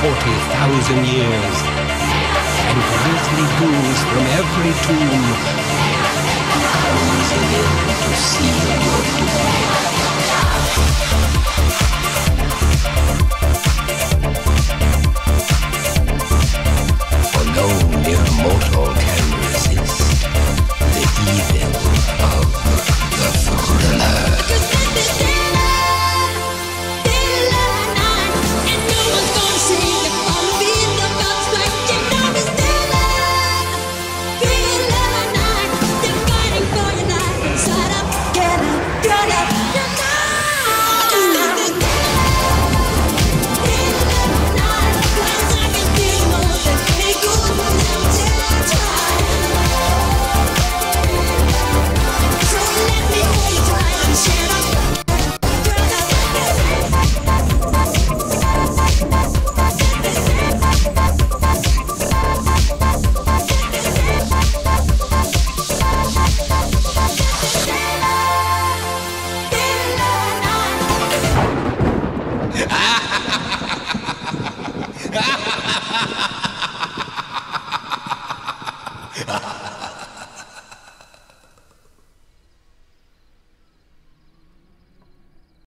40,000 years, and grisly ghouls from every tomb closing in to seal your doom. For no mere mortal can resist the evil of the thriller. Ha ha ha ha!